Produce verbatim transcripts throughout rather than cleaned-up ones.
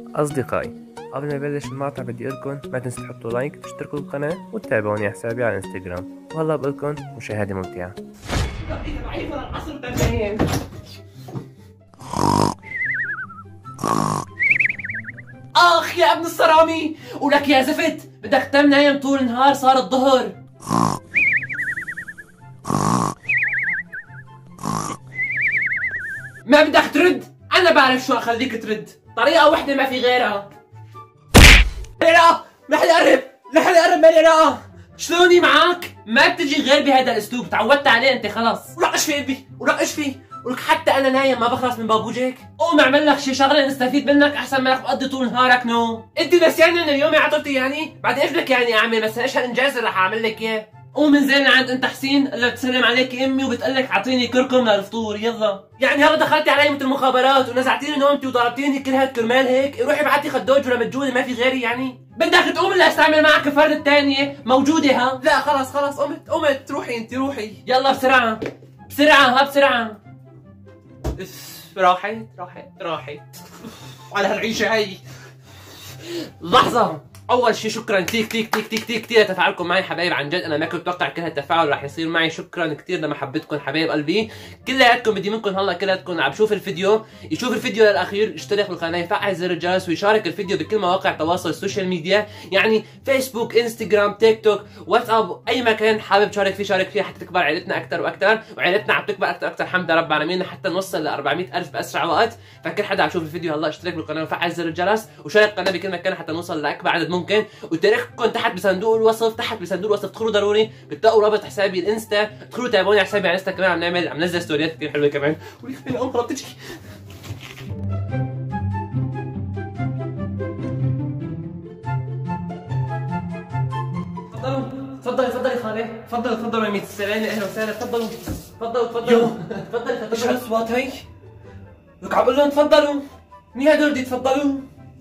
أصدقائي، قبل ما نبلش المقطع بدي أقولكم ما تنسوا تحطوا لايك وتشتركوا بالقناة وتتابعوني على حسابي على الانستغرام، وهلا بقولكم مشاهدة ممتعة. اخ يا ابن الصرامي، ولك يا زفت بدك تنام نايم طول النهار، صار الظهر. ما بدك ترد؟ انا بعرف شو اخليك ترد، طريقة وحدة ما في غيرها. لا رح يقرب، رح يقرب مالي. شلوني معك؟ ما بتجي غير بهذا الاسلوب، تعودت عليه انت خلص. ورقش في قلبي، ورقش فيه، ولك حتى انا نايم ما بخلص من بابوجيك. قوم اعمل لك شي شغله نستفيد منك احسن ما تقضي طول نهارك نوم. انت نسيان ان اليوم عطلتي يعني؟ بعد ايش بدك يعني اعمل؟ بس ايش هالانجاز اللي رح اعمل لك اياه؟ قوم انزل لعند انت حسين، قل لك تسلم عليك امي وبتقلك اعطيني كركم للفطور، يلا. يعني هلا دخلتي علي مثل المخابرات ونزعتيني نومتي وضربتيني كل هالكرمال هيك؟ روحي ابعتي خدوج ولا متجوزه ما في غيري يعني؟ بدك تقوم اللي استعمل معك الفرد الثانيه موجوده ها؟ لا خلص خلص قمت قمت، روحي انت روحي، يلا بسرعه بسرعه ها بسرعه. راحت راحت راحت على هالعيشه هي. لحظه، اول شيء شكرا كثير كثير كثير كثير كثير كثير لتفاعلكم معي حبايب، عن جد انا ما كنت متوقع كل هالتفاعل رح يصير معي. شكرا كثير لمحبتكم حبايب قلبي كلياتكم. بدي منكم هلا كلياتكم عم بشوف الفيديو يشوف الفيديو للاخير، يشترك بالقناه، يفعل زر الجرس، ويشارك الفيديو بكل مواقع التواصل السوشيال ميديا، يعني فيسبوك، انستغرام، تيك توك، واتساب، اي مكان حابب تشارك فيه شارك فيه حتى تكبر عائلتنا اكثر واكثر، وعائلتنا عم تكبر اكثر واكثر الحمد لله رب العالمين، حتى نوصل ل أربعمية ألف باسرع وقت. فكل حدا عم يشوف الفيديو هلا اشترك بالقناه وفعل زر الجرس وشارك القناه بكل مكان حتى نوصل لاكبر عدد ممكن. وتاريخكم تحت بصندوق الوصف، تحت بصندوق الوصف ادخلوا ضروري، بتلاقوا رابط حسابي الانستا، ادخلوا تابعوني على حسابي على الانستا كمان، عم نعمل عم ننزل ستوريات كثير حلوه كمان. وليك فين الامر بتجي. تفضلوا تفضلي تفضلي خالي، تفضلوا تفضلوا يا ميت السلامة، اهلا وسهلا، تفضلوا تفضلوا تفضلوا تفضلي تفضلي. ايش هالاصوات هي؟ لك عم بقول لهم تفضلوا، مين هدول بدي يتفضلوا؟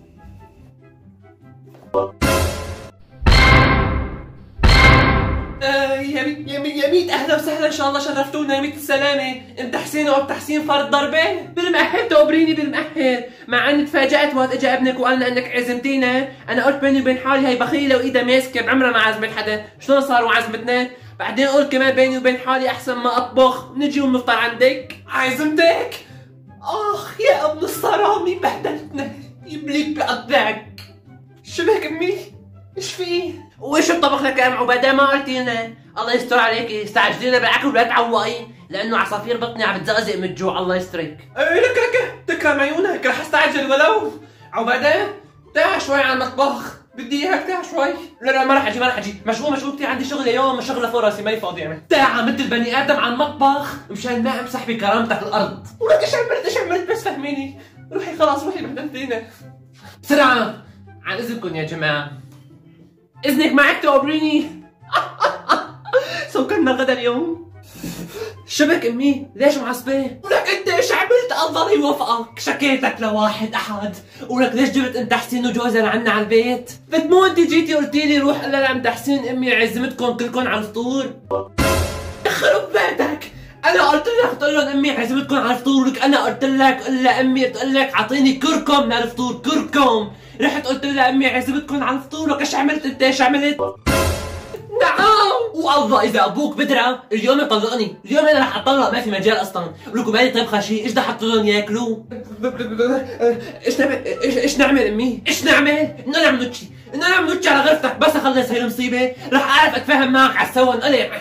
يا ميت يا ميت يا ميت اهلا وسهلا، ان شاء الله شرفتونا يا ميت السلامة. انت حسين وابو حسين فرد ضربة؟ بالمأهل تقبريني بالمأهل، مع اني تفاجأت وقت اجى ابنك وقال لنا انك عزمتينا، انا قلت بيني وبين حالي هي بخيلة وايدها ماسكة بعمرها ما عزمت حدا، شلون صاروا عزمتنا؟ بعدين قلت كمان بيني وبين حالي احسن ما اطبخ نجي ونفطر عندك. عزمتك؟ اخ يا ابن الصرامي بهدلتنا، يبليك بقطعك. شو بك امي؟ ايش في؟ وايش الطبخ لك يا ام عباده؟ ما قلتي لنا. الله يستر عليكي، استعجلينا بالاكل ولا تعوقي، لانه عصافير بطني عم بتزقزق من الجوع. الله يسترك. ايه لك لك تكرم عيونك، رح استعجل ولو. عباده تعا شوي على المطبخ، بدي اياك تعا شوي. لا لا ما رح اجي ما رح اجي، مشغول مشغول كثير عندي شغل اليوم، شغله فوق راسي ماني فاضي يعني. تعا مثل بني ادم على المطبخ مشان ما امسح بكرامتك الارض. ولك ايش عملت ايش عملت بس فهميني. روحي خلاص روحي بهدلتينا. بسرعه عن اذنكم يا جماعه، اذنك معك تقبريني. سكرنا الغدا اليوم. شبك امي؟ ليش معصبه؟ ولك انت ايش عملت؟ الله يوفقك، شكيتك لواحد احد. ولك ليش جبت انت حسين وجوزها لعنا على البيت؟ فتمو انت جيتي قلتي لي روح قل لعند حسين امي عزمتكم كلكم على الفطور. يخرب بيتك، انا قلت لك تقول لهم امي عزمتكم على الفطور، لك انا قلت لك قل لها امي تقول لك اعطيني كركم للفطور، كركم. رحت قلت لها امي عزمتكم على الفطور، لك ايش عملت انت؟ ايش عملت؟ نعم والله اذا ابوك بدرة اليوم يطلقني، اليوم انا رح اطلق ما في مجال اصلا. ولكم مالي طبخه شيء، ايش بدي احط لهم ياكلوا؟ ايش نعمل ايش نعمل امي؟ ايش نعمل؟ انه نعمل نوتشي، انه نعمل نوتشي على غرفتك، بس اخلص هي المصيبه رح اعرف اتفاهم معك على السوا انقلع.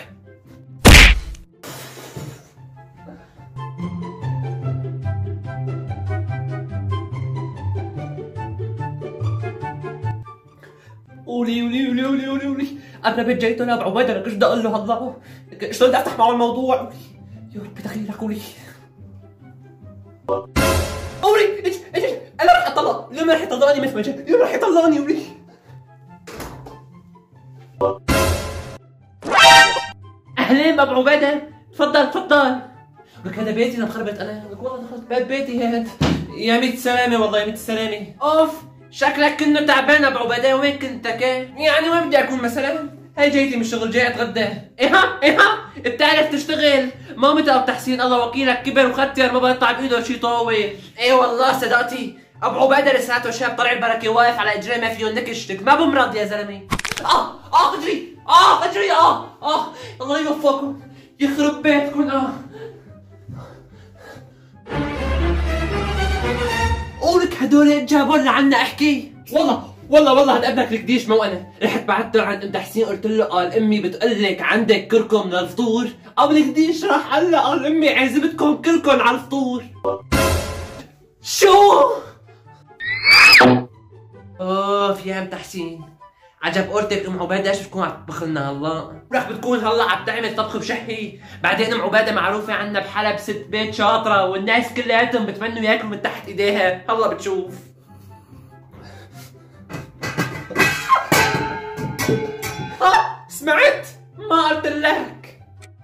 قولي قولي قولي قولي قولي قولي قبل بيت جايته لابو عبيده، لك ايش بدي اقول له هلا؟ شلون بدي افتح معه الموضوع؟ يا ربي دخيلك قولي قولي ايش ايش انا رح اطلق، اليوم رح يطلقني ما في مجال، اليوم رح يطلقني قولي. اهلين ابو عبيده، تفضل تفضل. لك هذا بيتي انا مخربط انا، لك والله دخلت باب بيتي هاد. يا ميت السلامه والله يا ميت السلامه. اوف شكلك كنه تعبان ابو عبيده، وين كنتك؟ يعني وين بدي اكون مثلا؟ هي جايتي من الشغل جاي اتغدى. ايها ايها بتعرف تشتغل؟ مامتي ابو تحسين الله وكيلك كبر وختر ما بيطلع بايده شي طاول. اي والله صدقتي ابو عبيده لساته شاب طلع البركه واقف على اجريه ما فيه نكشتك ما بمرض يا زلمه. اه اه اجري اه اجري اه اه الله يوفقكم يخرب بيتكم. اه قولك هدول جابوا لنا عنا احكي. والله والله والله هذا ابنك القديش مو انا، رحت بعثت له عند ام تحسين قلت له قال امي بتقول لك عندك كركم للفطور، ابو القديش راح قال لها قال امي عزمتكم كلكم على الفطور. شو؟ اوف يا ام تحسين عجب قولتك ام عبيده ايش بتكون عم تطبخ لنا هلا؟ رح بتكون هلا عم تعمل طبخ بشهي، بعدين ام عبيده معروفه عنا بحلب ست بيت شاطره والناس كلياتهم بتمنوا ياكلوا من تحت ايديها، هلا بتشوف. ها سمعت؟ ما قلت لك.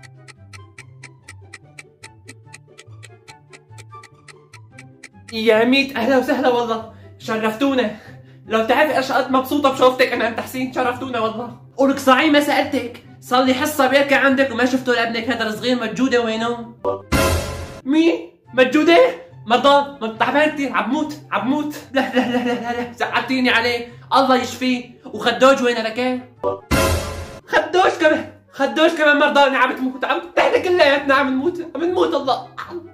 يا ميت اهلا وسهلا والله شرفتونا. لو تعرفي ايش قد مبسوطه بشوفتك انا ام تحسين شرفتونا والله. قولك صحيح ما سالتك صار لي حصه بيركة عندك وما شفتوا لابنك هذا الصغير مجوده وينه؟ مين؟ مجوده؟ مرضان تعبان كثير عبموت عبموت. لا لا لا لا لا زعلتيني عليه الله يشفيه. وخدوج وين لك؟ خدوش كمان خدوش كمان مرضان عم تموت عم تحت كلياتنا عم نموت عم نموت الله.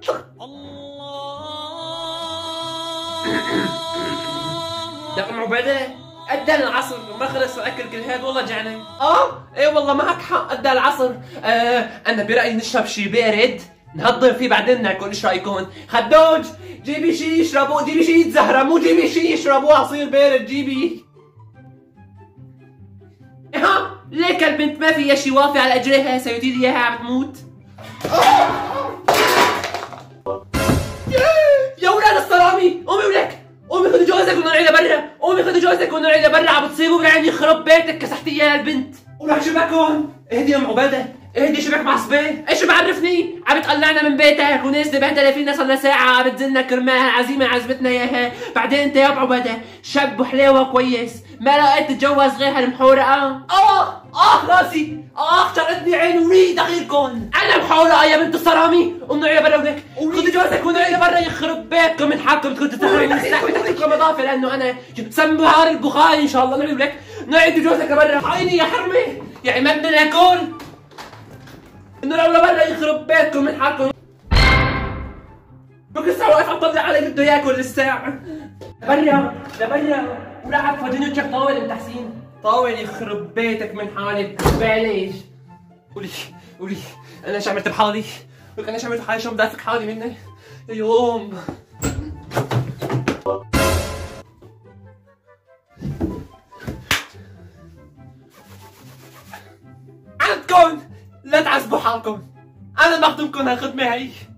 يا ام عبيده أدى العصر ما خلص الاكل كل هاد والله جعنا. اه ايه والله معك حق أدى العصر. آه انا برايي نشرب شي بارد نهضم فيه بعدين ناكل. ايش رايكم؟ خدوج جيبي شي يشربوه جيبي شي يتزهروا مو جيبي شي يشربوه عصير بارد جيبي. ها ليك البنت ما فيها شي وافي على اجريها سيدي لي اياها عم تموت. يا ولاد الصرامي قومي ولك قومي خذي جوزك ونطلعي لبرا قومي خذي جوزك ونطلعي لبرا عم بتصيبوا بالعين يخرب بيتك كسحتي اياها البنت. ولك شبكهم اهدي يا ام عبيده اهدي شبك معصبه ايش بعرفني عم تقلعنا من بيتك ونازله بهدله فينا صار لها ساعه عم بتزلنا كرمال عزيمه عزمتنا اياها. بعدين انت يا ابو عبيده شاب وحلاوه كويس ما لقيت تتجوز غير هالمحورقه. اه اه راسي اه شرقتني عيني وريد غيركم. انا محورقه يا بنت الصرامي قومي نطلعي برا ولك خذي جوزك ونطلعي لبرا يخرب بيتكم من حالكم بدكم تستحملوا تحتكم اضافه لانه انا سموها البخاري ان شاء الله. نطلعي ولك نطلعي جوزك لبرا عيني يا حرمه يا عماد ناكل انه لو لبرا يخرب بيتكم من حالكم. بك لسه واقف عم طلع علي بده ياكل للساعة. لبرا لبرا ولا عاد فاضيين وجهك طاول ام تحسين طاول يخرب بيتك من حالك بلاش. قولي قولي انا ايش عملت بحالي؟ قولك انا ايش عملت بحالي شو بدافك حالي مني؟ يا يوم عندكم لا تعذبوا حالكم انا بخدمكم هالخدمة هي.